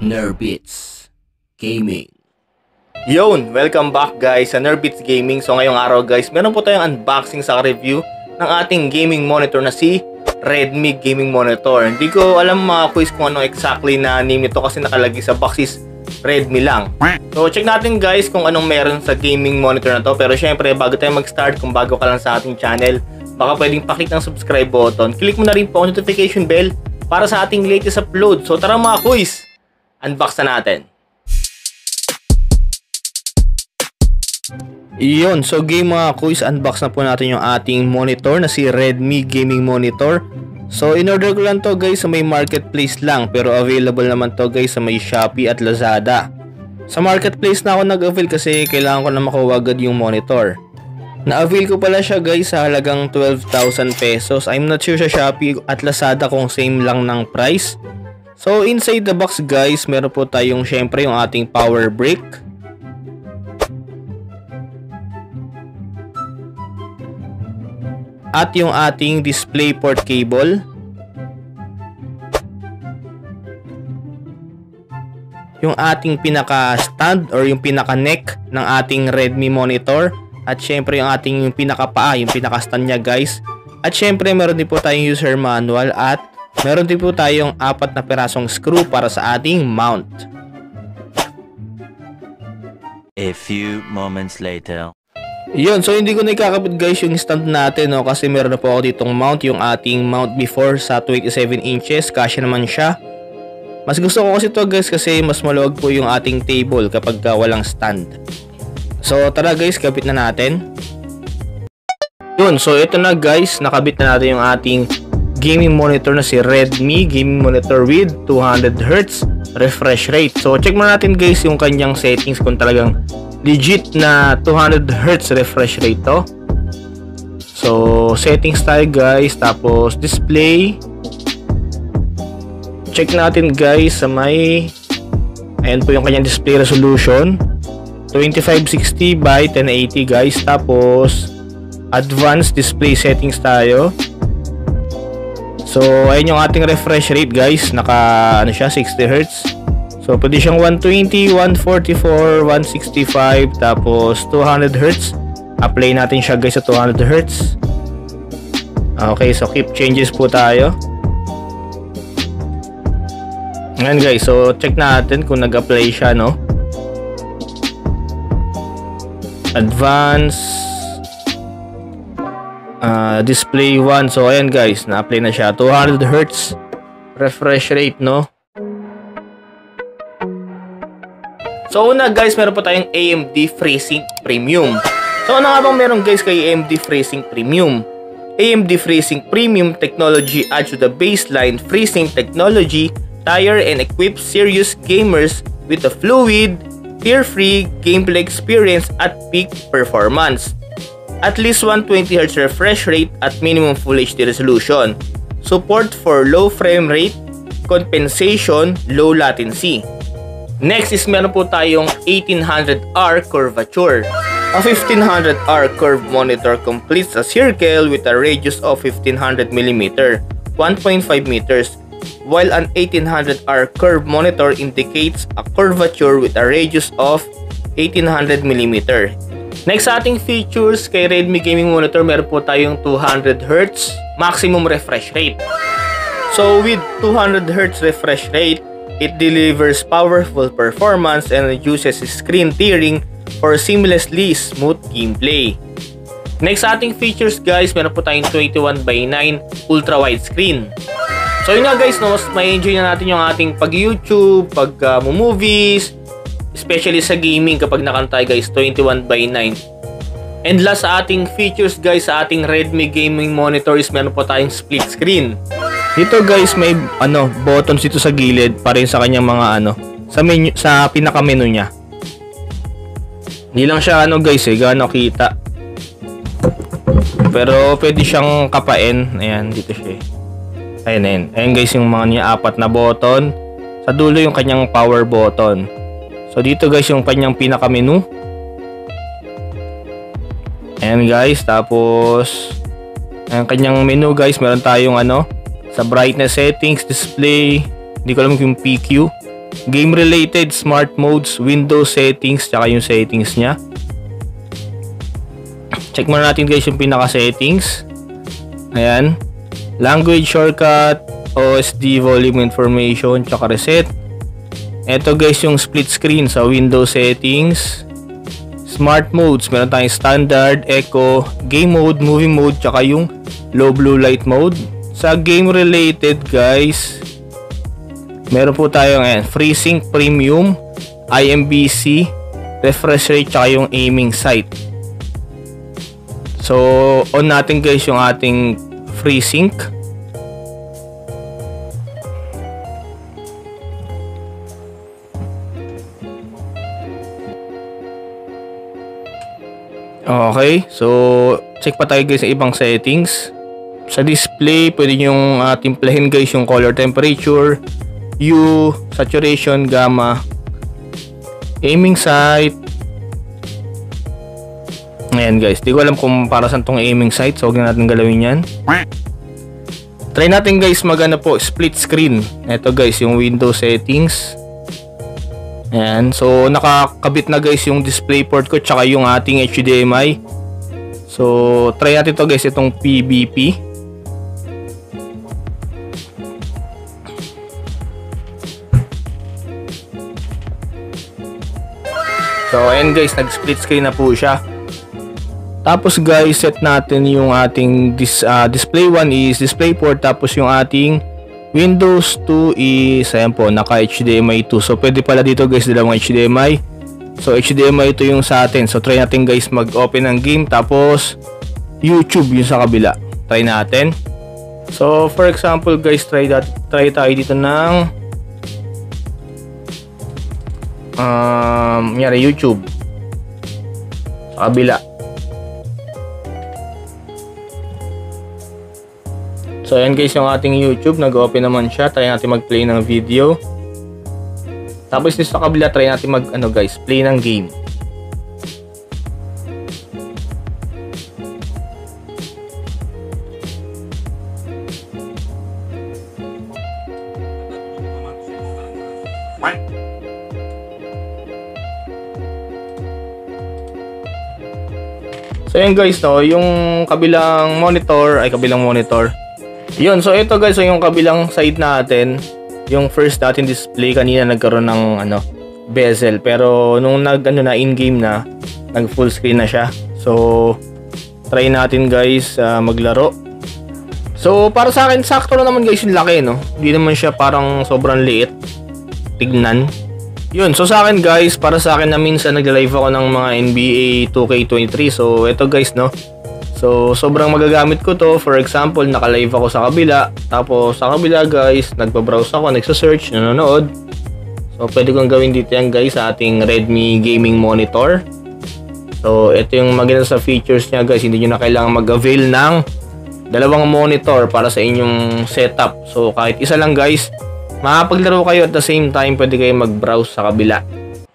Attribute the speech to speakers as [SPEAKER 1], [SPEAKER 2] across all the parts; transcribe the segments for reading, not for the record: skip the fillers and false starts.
[SPEAKER 1] Nerbits Gaming.
[SPEAKER 2] Yun! Welcome back guys sa Nerbits Gaming. So ngayong araw guys, meron po tayong unboxing sa review ng ating gaming monitor na si Redmi Gaming Monitor. Hindi ko alam mga quiz kung ano exactly na name nito kasi nakalagay sa box is Redmi lang. So check natin guys kung anong meron sa gaming monitor na to. Pero syempre bago tayo mag-start, kung bago ka lang sa ating channel, baka pwedeng paklik ng subscribe button. Click mo na rin po ang notification bell para sa ating latest upload. So tara mga quiz! Unbox na natin. Iyon, so game mga quiz, unbox na po natin yung ating monitor na si Redmi Gaming Monitor. So in-order ko lang to guys sa may marketplace lang, pero available naman to guys sa may Shopee at Lazada. Sa marketplace na ako nag-avail kasi kailangan ko na makuha agad yung monitor. Na-avail ko pala siya guys sa halagang 12,000 pesos. I'm not sure sa Shopee at Lazada kung same lang ng price. So inside the box guys, meron po tayong syempre yung ating power brick. At yung ating DisplayPort cable. Yung ating pinaka-stand or yung pinaka-neck ng ating Redmi monitor. At syempre yung ating pinaka-paa, yung pinaka-stand niya guys. At syempre meron din po tayong user manual at meron din po tayong 4 na pirasong screw para sa ating mount.
[SPEAKER 3] A few moments later.
[SPEAKER 2] Yun, so hindi ko na ikakabit guys yung stand natin, no, kasi meron na po ako ditong mount, yung ating mount before sa 27 inches, kasya naman siya. Mas gusto ko kasi ito guys kasi mas maluwag po yung ating table kapag walang stand. So tara guys, kabit na natin. Yun, so ito na guys, nakabit na natin yung ating gaming monitor na si Redmi Gaming Monitor with 200Hz refresh rate. So check muna natin guys yung kanyang settings kung talagang legit na 200Hz refresh rate to. So settings tayo guys, tapos display. Check natin guys sa may, ayan po yung kanyang display resolution, 2560 by 1080 guys. Tapos advanced display settings tayo. So ayun yung ating refresh rate guys, naka ano siya, 60Hz. So pwede siyang 120, 144, 165, tapos 200Hz. Apply natin siya guys sa 200Hz. Okay, so keep changes po tayo. Ngayon guys, so check natin kung nag-apply siya, no. Advanced display 1. So ayan guys, na-apply na siya, 200Hz refresh rate, no. So una guys, meron po tayong AMD FreeSync Premium. So ano nga bang meron guys kay AMD FreeSync Premium? AMD FreeSync Premium technology adds to the baseline FreeSync technology, tire and equips serious gamers with a fluid, tear-free gameplay experience at peak performance. At least 120Hz refresh rate at minimum Full HD resolution. Support for low frame rate, compensation, low latency. Next is meron po tayong 1800R curvature. A 1500R curve monitor completes a circle with a radius of 1500mm, 1.5 meters, while an 1800R curve monitor indicates a curvature with a radius of 1800mm. Next sa ating features kay Redmi Gaming Monitor, meron po tayong 200Hz maximum refresh rate. So with 200Hz refresh rate, it delivers powerful performance and reduces screen tearing for seamlessly smooth gameplay. Next sa ating features guys, meron po tayong 21:9 ultra wide screen. So yun nga guys, no, mas may enjoy na natin yung ating pag-YouTube, pag-movies, especially sa gaming kapag nakantay guys, 21:9. And last sa ating features guys, sa ating Redmi Gaming Monitor is meron po tayong split screen. Dito guys, may buttons dito sa gilid para rin sa kanyang mga sa menu, sa pinaka menu niya. Hindi lang siya guys gaano kita. Pero pwede siyang kapain. Ayan, dito siya. Ayan. Ayan guys yung mga niya, 4 na button. Sa dulo yung kanyang power button. So dito guys yung kanyang pinaka menu. Ayan guys, tapos ang kanyang menu guys, meron tayong sa brightness settings, display, hindi ko alam kung PQ. game related, smart modes, Windows settings, tsaka yung settings nya. Check muna natin guys yung pinaka settings. Ayan, language shortcut, OSD volume information, tsaka reset. Ito guys yung split screen sa Windows settings. Smart modes, meron tayong standard, echo, game mode, movie mode, tsaka yung low blue light mode. Sa game related guys, meron po tayong FreeSync Premium, IMBC, refresh rate, tsaka yung aiming sight. So on natin guys yung ating FreeSync. Okay, so check pa tayo guys sa ibang settings. Sa display, pwede nyong timplahin guys yung color temperature, hue, saturation, gamma, aiming sight. Ayan guys, di ko alam kung para saan tong aiming sight, so huwag na natin galawin yan. Try natin guys magana po split screen. Ito guys yung Windows settings. Ayan, so nakakabit na guys yung display port ko tsaka yung ating HDMI. So try natin to guys, itong PBP. So ayan guys, nag split screen na po siya. Tapos guys, set natin yung ating display 1 is DisplayPort, tapos yung ating Windows 2 is ayan po, naka HDMI 2. So pwede pala dito guys dalawang HDMI. So HDMI ito yung sa atin. So try natin guys mag-open ng game, tapos YouTube yung sa kabila. Try natin. So for example guys, try tayo dito ng YouTube sa kabila. So ayan guys yung ating YouTube, nag-open naman siya. Try natin mag-play ng video. Tapos dito sa kabila, try natin guys, play ng game. So ayan guys, no, yung kabilang monitor. Yun, so ito guys, so yung kabilang side natin, yung first natin display kanina nagkaroon ng bezel, pero nung na in-game na, nag full screen na siya. So try natin guys maglaro. So para sa akin sakto na naman guys yung laki, no. Hindi naman siya parang sobrang liit tignan. Yun, so sa akin guys, para sa akin na minsan nagla-live ako ng mga NBA 2K23. So ito guys, no. So, sobrang magagamit ko to. For example, naka-live ako sa kabila. Tapos, sa kabila guys, nagpa-browse ako, nagsa-search, nanonood. So, pwede kong gawin dito yan guys sa ating Redmi gaming monitor. So, ito yung maganda sa features niya guys. Hindi nyo na kailangan mag-avail ng dalawang monitor para sa inyong setup. So, kahit isa lang guys, makapaglaro kayo at the same time, pwede kayo mag-browse sa kabila.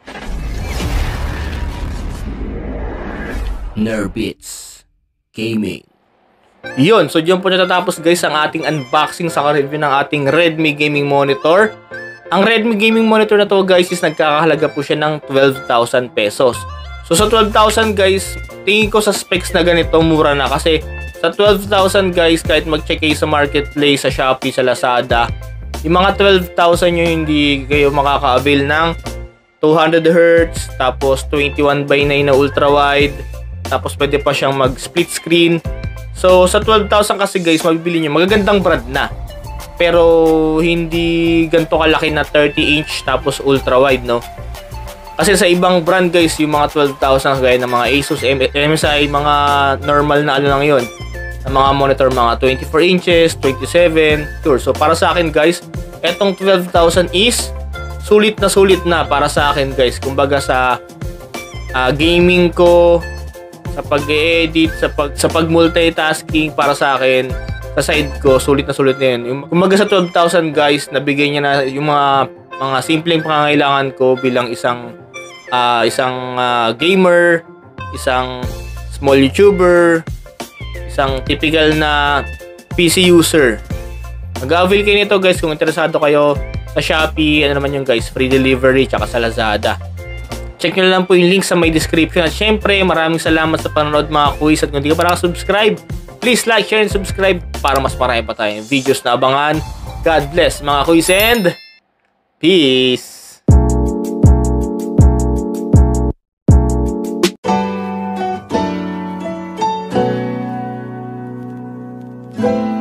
[SPEAKER 1] Nerbits Gaming.
[SPEAKER 2] Yun, so diyan po natatapos guys ang ating unboxing sa review ng ating Redmi gaming monitor. Ang Redmi gaming monitor na to guys is nagkakahalaga po siya ng 12,000 pesos. So sa 12,000 guys, tingin ko sa specs na ganito mura na, kasi sa 12,000 guys, kahit mag-check kayo sa marketplace, sa Shopee, sa Lazada, yung mga 12,000 nyo hindi kayo makaka-avail ng 200Hz, tapos 21:9 na ultra wide, tapos pwede pa siyang mag-split screen. So sa 12,000 kasi guys, mabibili nyo magagandang brand na, pero hindi ganito kalaki na 30-inch tapos ultra wide, no? Kasi sa ibang brand guys, yung mga 12,000 gaya ng mga Asus, MSI, mga normal na ano lang yun, ng mga monitor, mga 24 inches, 27, sure. So para sa akin guys, etong 12,000 is sulit na para sa akin guys. Kumbaga sa gaming ko, sa pag-edit, sa pag-multitasking, para sa akin, sa side ko, sulit na yun. Kumbaga sa 12,000 guys, nabigay niya na yung mga simpleng pangangailangan ko bilang isang gamer, isang small YouTuber, isang typical na PC user. Mag-avail kayo nito guys kung interesado kayo sa Sa Shopee, ano naman yung guys, free delivery, tsaka sa Lazada. Check nyo lang po yung link sa my description. At syempre, maraming salamat sa panonood mga kuys. At kung di ka pa nakasubscribe, please like, share, and subscribe para mas marami pa tayong videos na abangan. God bless mga kuys and peace!
[SPEAKER 4] Thank you.